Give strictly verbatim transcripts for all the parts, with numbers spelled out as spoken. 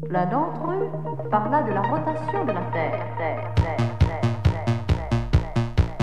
L'un d'entre eux parla de la rotation de la Terre. Terre, Terre, Terre, Terre, Terre, Terre,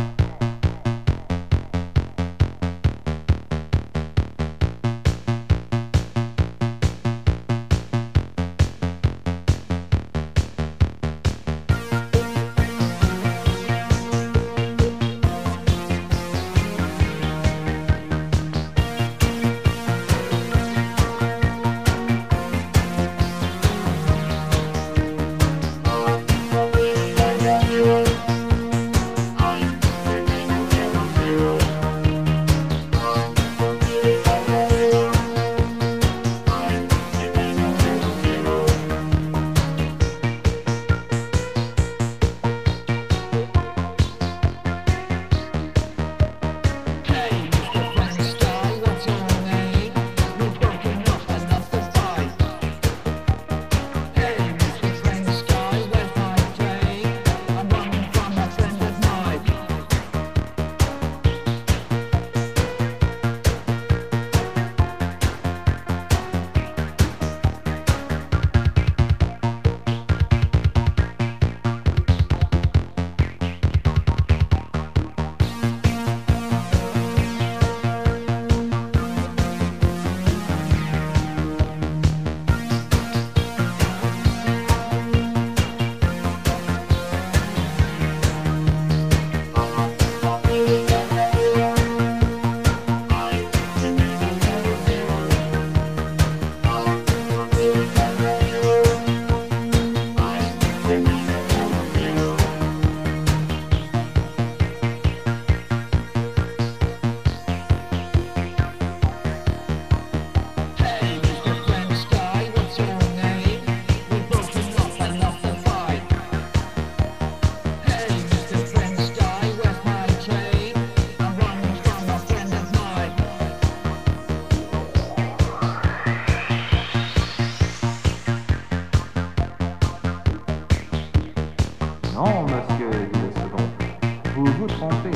Non, monsieur, dit le second, vous vous trompez.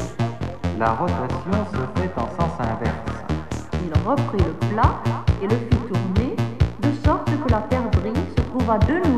La rotation se fait en sens inverse. Il reprit le plat et le fit tourner, de sorte que la perdrix se trouva de nouveau